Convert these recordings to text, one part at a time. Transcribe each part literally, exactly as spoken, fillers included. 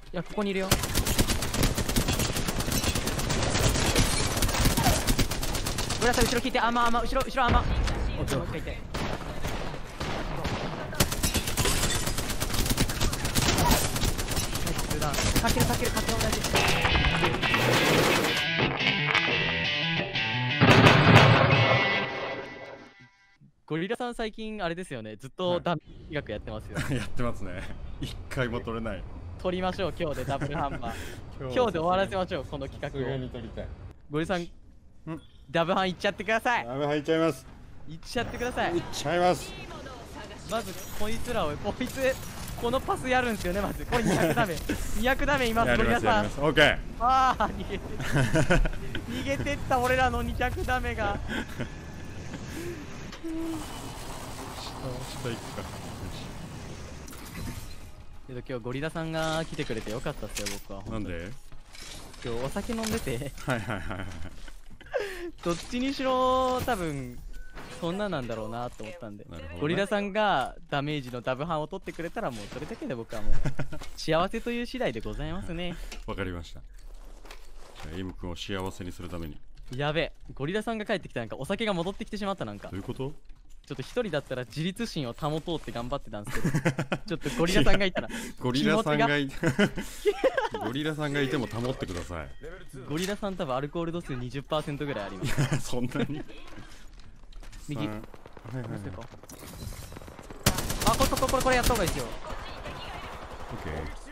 や、ここにいるよ。ゴリラさん後ろ聞いて、あんまあんま後ろ後ろあんま。オッケー、もう一回いて。かけるかけるかける同じ。ゴリラさん最近あれですよね、ずっとダメージ学やってますよ。 やってますね。一回も取れない。 取りましょう、今日でダブルハンマー。今日で終わらせましょう、この企画を。 に取りたい。 ゴリさん、ダブハンいっちゃってください。 ダブハンいっちゃいます。 いっちゃってください。 いっちゃいます。 まずこいつらを、こいつこのパスやるんですよね。まずこれにひゃくダメにひゃくダメいます。ゴリラさん。 オッケー。 ああ、逃げて逃げてった俺らのにひゃくダメが。 下行くか。 けど今日ゴリラさんが来てくれてよかったっすよ、僕は。 なんで？ 今日お酒飲んでてはいはいはいはい。 どっちにしろ多分そんななんだろうなと思ったんで、ね、ゴリラさんがダメージのダブハンを取ってくれたらもうそれだけで僕はもう幸せという次第でございますね。 わかりました。じゃあエイム君を幸せにするために。 やべえ、ゴリラさんが帰ってきた。なんかお酒が戻ってきてしまった。なんかどういうこと？ ちょっと一人だったら自立心を保とうって頑張ってたんですけどちょっとゴリラさんがいたらゴリラさんがいてゴリラさんがいても保ってください。 ゴリラさん多分アルコール度数 にじゅっパーセント ぐらいあります。 そんなに右。はいはいはい。 あ、これこれこれこれやった方がいいですよ。 オッケ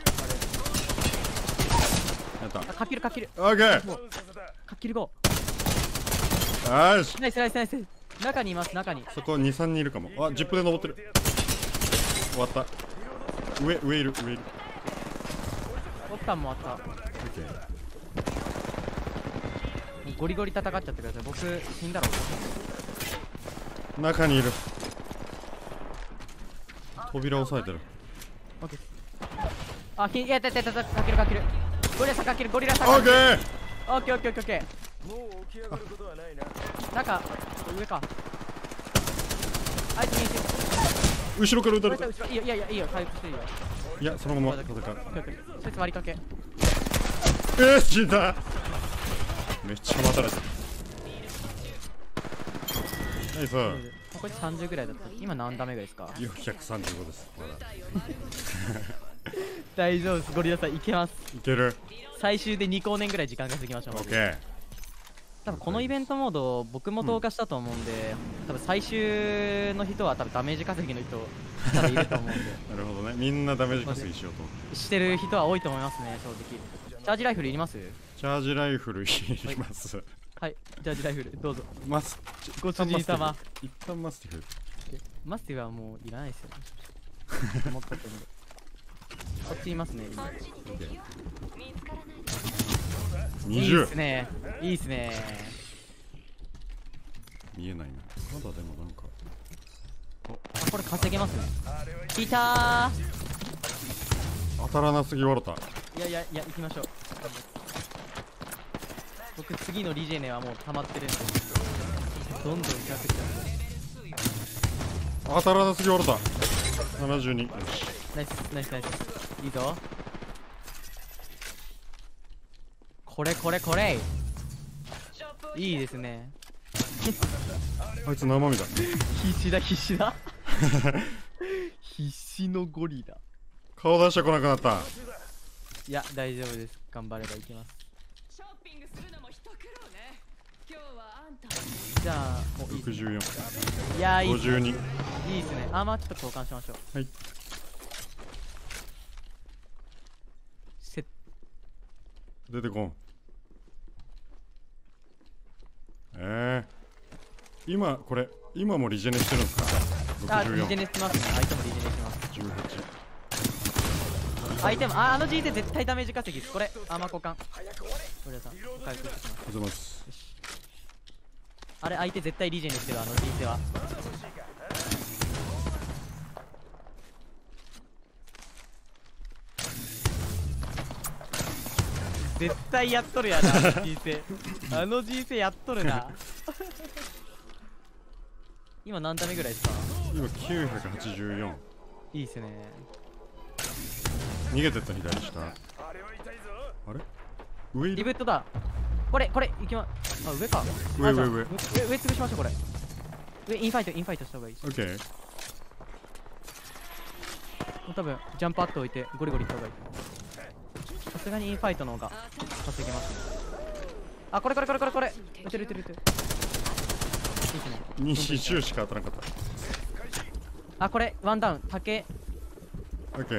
ー。やった。 あ、かけるかける。 オッケー。 かけるご。 よし。 ナイスナイスナイス。中にいます、中に。 そこに、さんにんいるかも。あ、ジップで登ってる。終わった。上、上いる、上いる。 オッタンもあった。ゴリゴリ戦っちゃってください。僕、死んだろう。中にいる。扉押さえてる。 オッケー。あ、ひ、やったやったやった、かけるかける。ゴリラさんかける、ゴリラさん。 オッケー。 オッケーオッケーオッケー。もう起き上がることはないな。中、上か。あいつに後ろから撃たれた。 いやいやいやいいよ、回復していいよ。 いや、そのまま戦う。 そいつ割りかけ。 えー、死んだ。めっちゃ待たれた。ナイス。 こいつさんじゅうぐらいだった。今何ダメぐらいですか？ よんひゃくさんじゅうごです。 大丈夫です、ゴリラさんいけます。 いける。 最終でに光年ぐらい時間が過ぎましょう。 オッケー。 多分このイベントモード僕も同化したと思うんで、うん、多分最終の人は多分ダメージ稼ぎの人多分いると思うんでなるほどね、みんなダメージ稼ぎしようとしてる人は多いと思いますね、正直。チャージライフルいります？ チャージライフルいります。 はい、チャージライフルどうぞ。 マスご主人様。 一旦マスティフ。 マスティフはもういらないですよね。思ったと思う。こっちいますね。 にじゅう。 いいっすね。いいっすね。 見えないな。まだでもなんか。 あ、これ稼げますね。聞いたー。 当たらなすぎ笑った。 いやいやいや、行きましょう。僕次のリジェネはもう溜まってるんで、どんどん100ちゃう。 当たらなすぎ笑った。ななじゅうに。 ナイスナイスナイス。いいぞ。これこれこれいいですね。 あいつ生身だ。 必死だ必死だ必死のゴリラ。 顔出してこなくなった。 いや大丈夫です、頑張ればいけます。じゃあもういい、 ろくじゅうよん。 いやいいごじゅうに。 いいですね。アーマーちょっと交換しましょう。 はい。 せ出てこん。えー、今これ今もリジェネしてるんですか？ あ、リジェネしてますね。相手もリジェネしてます。 じゅうはち。 相手もあ、あの ジーティー 絶対ダメージ稼ぎです。これアーマー交換。ゴリラさん回復してきます。 ありがとうございます。 あれ相手絶対リジェネしてる、あの ジーティー は。絶対やっとるやな、あの ジーティー。あの ジーティー やっとるな。今何ダメぐらいですか？ 今きゅうひゃくはちじゅうよん。 いいっすね。 逃げてった左下。 あれ上いる。 リブットだ。これこれ行きま、あ上か。 上上上あじゃあ上上潰しましょうこれ。上インファイトインファイトした方がいい。 オッケー。 多分ジャンプアット置いてゴリゴリいった方がいい。さすがにインファイトの方が稼げます。あこれこれこれこれこれ撃てる撃てる撃てる。いいですね。 に周しか当たらなかっあこれワンダウン竹。 た。オッケー。 う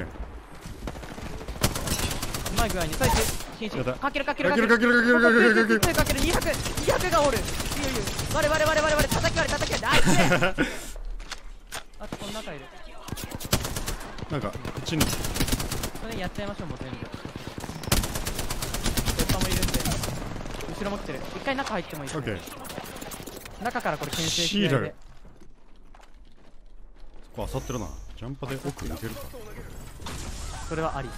まい具合にサイズ禁止。 やったかけるかけるかけるかけるかけるかけるかけるかけるかけるにひゃくにひゃくがおる。いいよいいよ。我々我々我々叩き割れ叩き割れ。あいつあとこの中いる。 なんかこっちに。 それやっちゃいましょうもう全部。鉄板もいるんで後ろも来てる。一回中入ってもいいですオッケね。 ー。 中からこれ牽制シールで。 そこあさってるな。ジャンパで奥抜けるか。 それはあり。こ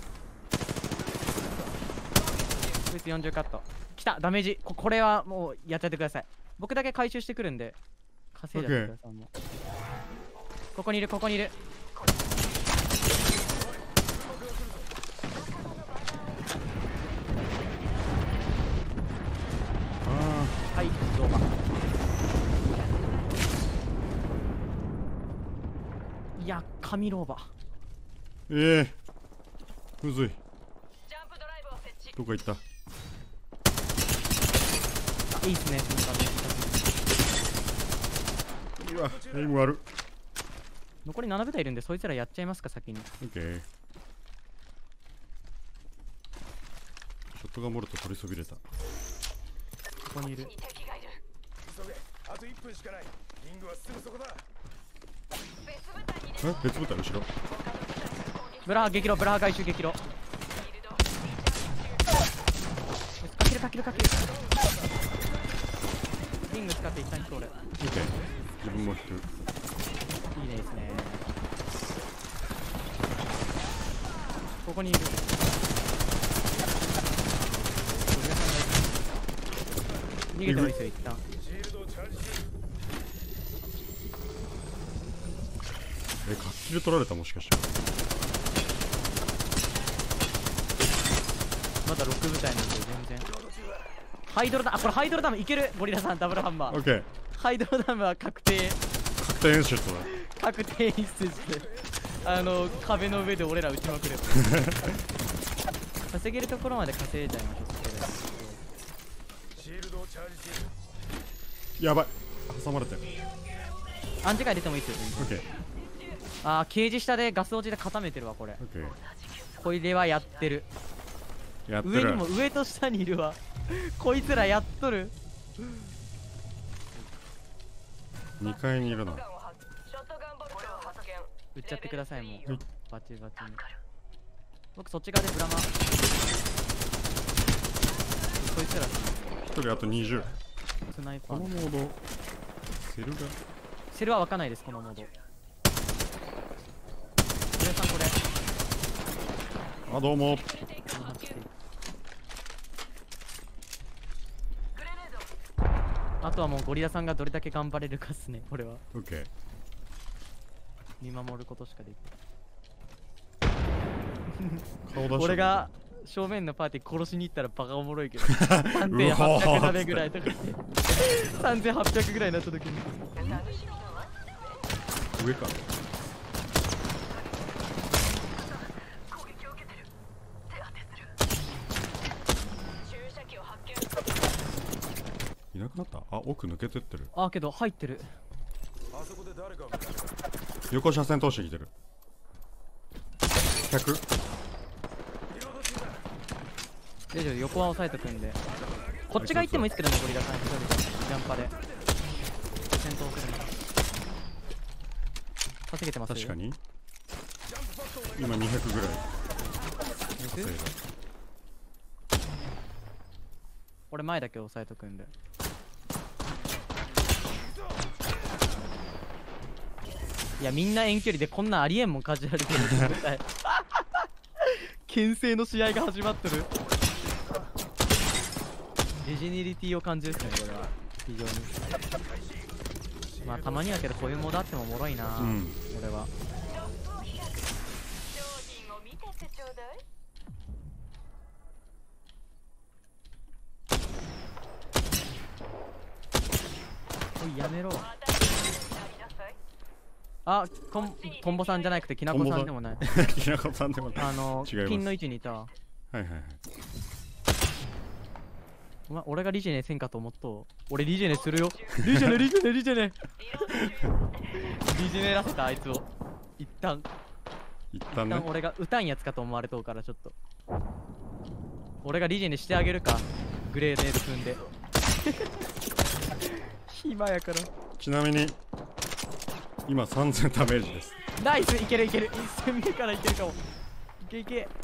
いつよんじゅうカットきた。ダメージ こ, これはもうやっちゃってください。僕だけ回収してくるんで稼いじゃってください。もうここにいるここにいる。 あはい動画。いや神ローバ。 ーええー、むずい。どこ行った。 あいいっすね。 うわエイム悪。 残りなな部隊いるんでそいつらやっちゃいますか先に。 オッケー。ショットガンボルト取りそびれた。 ここにいる。 え別部隊後ろ。 ブラハ激怒ブラハ回収激怒。かけるかけるかける。リング使って一旦引こう俺。 オッケー。自分も引く。 いいねいいですね。ここにいる。逃げてもいいですよ一旦。 え、活気で取られたもしかして。 まだろく部隊なんで全然。ハイドロダム、あこれハイドロダムいける。ゴリラさんダブルハンマー。 オッケー。 ハイドロダムは確定。 確定演出だ。 確定演出してあの壁の上で俺ら撃ちまくれば稼げるところまで稼いじゃいましょう。そこでやばい挟まれてる。 アンチ界出てもいいですよオッケー。 あーケージ下でガス落ちで固めてるわこれ。 オッケー。 これはやってる。 やってる。 上にも上と下にいるわこいつらやっとる。 にかいにいるな。 撃っちゃってくださいもう、 はい、 バチバチに。僕そっち側でブラマこいつらひとりあとにじゅう。 スナイパーこのモードセルがセルは湧かないですこのモード。皆さんこれあどうも。 あとはもうゴリラさんがどれだけ頑張れるかっすねこれは。 オッケー。 見守ることしかでき顔出して。 俺が正面のパーティー殺しに行ったらバカおもろいけどさんぜんはっぴゃくダメぐらいとかさんぜんはっぴゃくぐらいになった時に上か。いなくなった。あ奥抜けてってる。 あけど入ってる。 横車線通してきてる。ひゃく。 大丈夫横は押さえとくんで。こっちが行ってもいいっすけどねゴリラさん一人でジャンパで戦闘するの稼げてますよ。 確かに今にひゃくぐらい稼いだ。 これ前だけ押さえとくんで。いやみんな遠距離でこんなんありえんもんカジュアルゲームで絶対牽制の試合が始まってる。レジネリティを感じるっすねこれは非常に。まあたまにはけどこういうモードあってもおもろいな、うん、俺は。 おいやめろ。あ、トントンボさんじゃなくてきなこさんでもない。 きなこさんでもない。 あの違います。 ピンの位置にいた。 はいはいはい。 お前俺がリジェネせんかと思っと。俺リジェネするよ。リジェネリジェネリジェネリジェネらせたあいつを一旦一旦ね。 俺が歌んやつかと思われとうからちょっと俺がリジェネしてあげるか。グレーネード踏んで暇やから。 ちなみに今さんぜんダメージです。 ナイス。いけるいける。一戦目からいけるかも。いけいけ。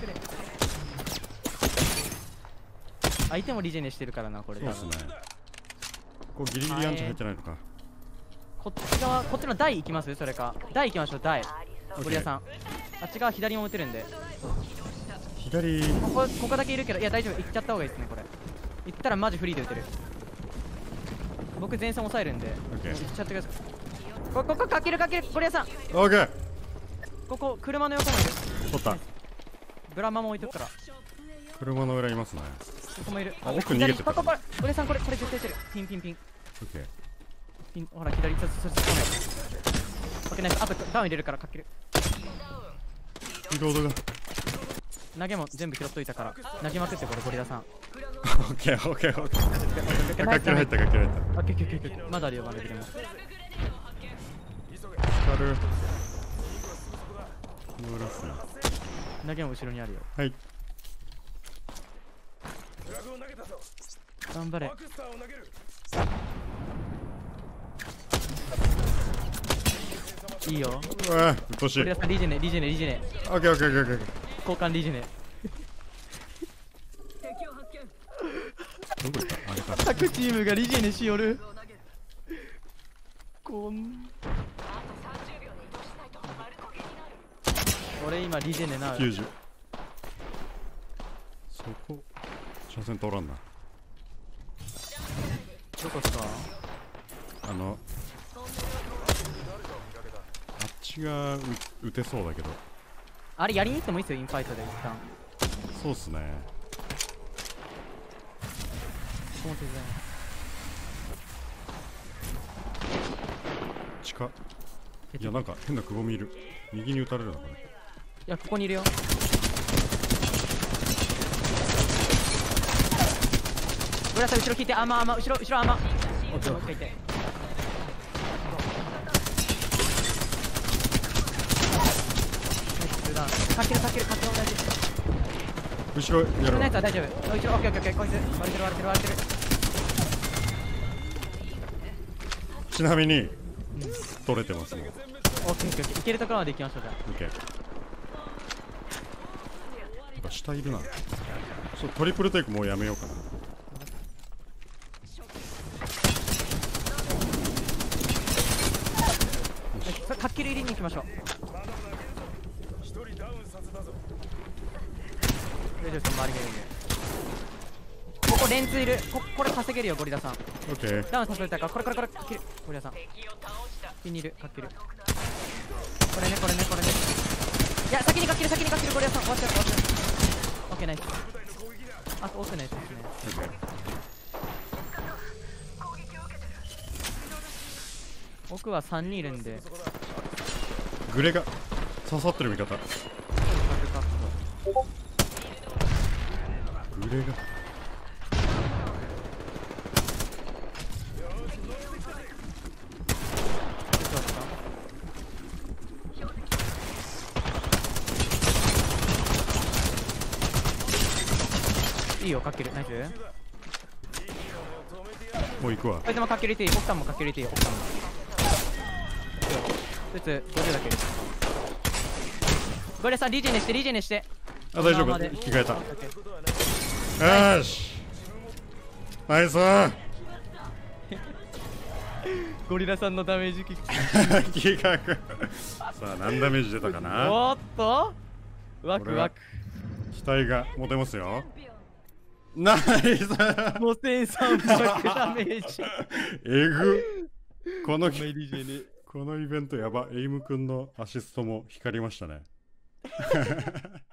相手もリジェネしてるからなこれ。 そうですね。こうギリギリアンチ入ってないのか。 こっち側こっちの台行きます。それか台行きましょう。台ゴリラさんあっち側左も打てるんで。 左ここここだけいるけどいや大丈夫。行っちゃった方がいいですねこれ。行ったらマジフリーで打てる。僕前線抑えるんで行っちゃってください。こここかけるかけるゴリラさん。 オッケー。 ここ車の横なんで取った。 ブラマも置いとくから。 車の裏いますね。 ここもいる。 あ、奥逃げてた。 こここれゴリラさんこれこれ絶対してる。ピンピンピンオッケー。 ピンほら左ちょっとそっち来ない。かけないです。あとダウン入れるからかける。 リロードが投げも全部拾っといたから投げまくってこれゴリラさん。 オッケーオッケーオッケー。かけら入ったかけら入った。 オッケーオッケーオッケー。まだあるよまだでも。 光る。乗らすな。 投げも後ろにあるよ。 はい。 頑張れ。いいよ。 うわ、うっとしい。 ゴリラさんリジェネリジェネリジェネ。 オッケーオッケーオッケー。 交換リジェネ。 どこ行った？あれか。 各チームがリジェネしよる。こん。俺今リジェネな。 きゅうじゅう。そこ車線通らんな。 どこっすか？ あのあっちがう打てそうだけど。 あれやりに行ってもいいっすよインファイトで一旦。 そうっすね。 そうですね。 近っ。いやなんか変なくぼみいる。右に打たれるのかな。 いやここにいるよ。ゴリラさん後ろ引いて。あまあま後ろ後ろあま。オッケーオッケー。かけるかけるかける大丈夫。 後ろやろう。 後ろのやつは大丈夫。後ろオッケーオッケー。こいつ割れてる割れてる割れてる。 ちなみに、うん、取れてますね。 オッケーオッケー。いけるところまで行きましょうじゃあ。 オッケー。なんか下いるな。そうトリプルテイクもうやめようかな。 かっきり入りに行きましょう。大丈夫です。周りがいるんで。ここレンズいる。ここれ稼げるよゴリラさん。 オッケー。 ダウンさせたからこれこれこれかけるゴリラさん。ピンにいるかける。これねこれねこれね。いや先にかける先にかけるゴリラさん。終わっちゃった終わっちゃった。オッケーナイス。あと奥ナイスですね。 オッケー。 奥はさんにんいるんで。 グレが刺さってる味方。グレがいいよかけるナイス。 もう行くわ。 こいつもかけるていい。奥さんもかけるていいよ。奥さんもこいつごじゅうだけ。ゴリラさんリジェネしてリジェネして。 あ大丈夫。着替えた。よしナイスー。 ゴリラさんのダメージキック企画さあ何ダメージ出たかな。 おっとワクワク。 期待が持てますよ。ナイスごせんさんびゃくダメージえぐ。このこのイベントやば。エイムくんのアシストも光りましたね